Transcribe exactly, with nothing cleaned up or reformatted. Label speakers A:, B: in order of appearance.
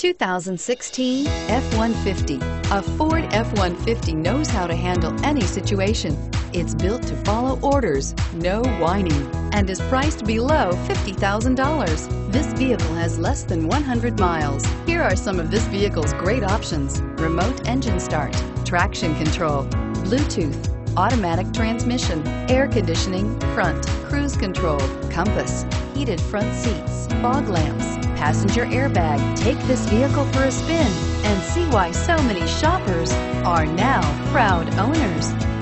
A: two thousand sixteen F one fifty. A Ford F one fifty knows how to handle any situation. It's built to follow orders, no whining, and is priced below fifty thousand dollars. This vehicle has less than one hundred miles. Here are some of this vehicle's great options: remote engine start, traction control, Bluetooth, automatic transmission, air conditioning, front, cruise control, compass, heated front seats, fog lamps, passenger airbag. Take this vehicle for a spin and see why so many shoppers are now proud owners.